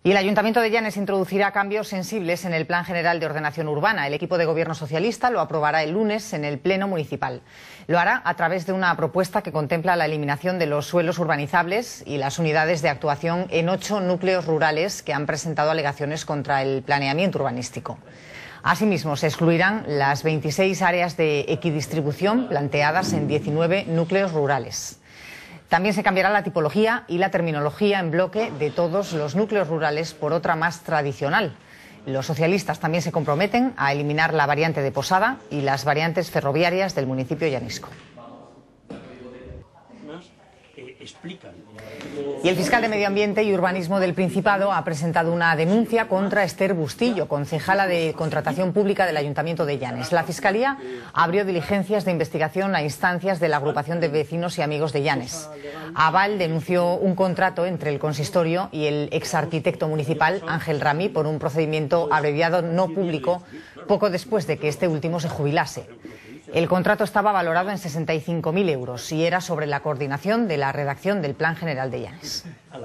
Y el Ayuntamiento de Llanes introducirá cambios sensibles en el Plan General de Ordenación Urbana. El equipo de Gobierno socialista lo aprobará el lunes en el Pleno Municipal. Lo hará a través de una propuesta que contempla la eliminación de los suelos urbanizables y las unidades de actuación en 8 núcleos rurales que han presentado alegaciones contra el planeamiento urbanístico. Asimismo, se excluirán las 26 áreas de equidistribución planteadas en 19 núcleos rurales. También se cambiará la tipología y la terminología en bloque de todos los núcleos rurales por otra más tradicional. Los socialistas también se comprometen a eliminar la variante de Posada y las variantes ferroviarias del municipio llanesco. Y el fiscal de Medio Ambiente y Urbanismo del Principado ha presentado una denuncia contra Esther Bustillo, concejala de Contratación Pública del Ayuntamiento de Llanes. La Fiscalía abrió diligencias de investigación a instancias de la Agrupación de Vecinos y Amigos de Llanes. Aval denunció un contrato entre el consistorio y el exarquitecto municipal Ángel Rami por un procedimiento abreviado no público poco después de que este último se jubilase. El contrato estaba valorado en 65.000 euros y era sobre la coordinación de la redacción del Plan General de Llanes.